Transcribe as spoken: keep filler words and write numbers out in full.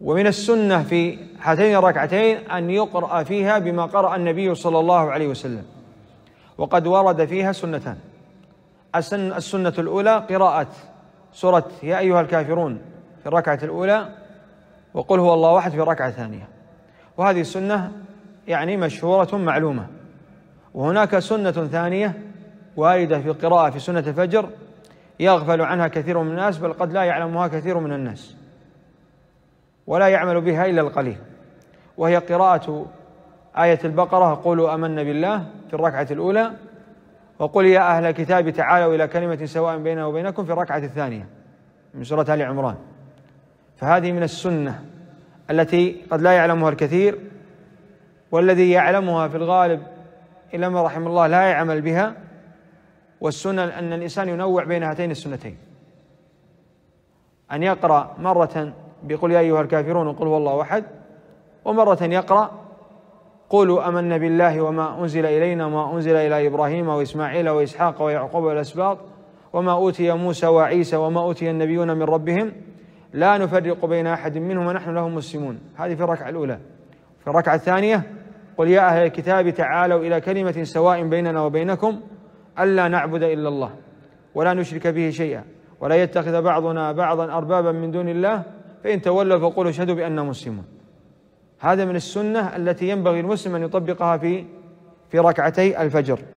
ومن السنة في هاتين الركعتين أن يقرأ فيها بما قرأ النبي صلى الله عليه وسلم، وقد ورد فيها سنتان. السنة الأولى قراءة سورة يا أيها الكافرون في الركعة الأولى، وقل هو الله أحد في الركعة الثانية، وهذه السنة يعني مشهورة معلومة. وهناك سنة ثانية واردة في القراءة في سنة الفجر يغفل عنها كثير من الناس، بل قد لا يعلمها كثير من الناس ولا يعمل بها إلا القليل، وهي قراءة آية البقرة قولوا آمنا بالله في الركعة الأولى، وقل يا أهل الكتاب تعالوا إلى كلمة سواء بيننا وبينكم في الركعة الثانية من سورة آل عمران. فهذه من السنة التي قد لا يعلمها الكثير، والذي يعلمها في الغالب إلا ما رحم الله لا يعمل بها. والسنة أن الإنسان ينوع بين هاتين السنتين، أن يقرأ مرة بقل يا أيها الكافرون وقل هو الله أحد، ومرة يقرأ قولوا آمنا بالله وما أنزل إلينا وما أنزل إلى إبراهيم وإسماعيل وإسحاق ويعقوب والأسباط وما أوتي موسى وعيسى وما أوتي النبيون من ربهم لا نفرق بين أحد منهم ونحن له مسلمون. هذه في الركعة الأولى. في الركعة الثانية قل يا أهل الكتاب تعالوا إلى كلمة سواء بيننا وبينكم ألا نعبد إلا الله ولا نشرك به شيئا ولا يتخذ بعضنا بعضا أربابا من دون الله فإن تولوا فقولوا اشهدوا بأننا مسلمون. هذا من السنة التي ينبغي المسلم أن يطبقها في في ركعتي الفجر.